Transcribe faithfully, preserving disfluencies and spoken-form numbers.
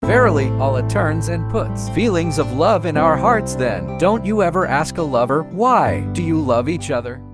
Verily, Allah turns and puts feelings of love in our hearts then. Don't you ever ask a lover, why do you love each other?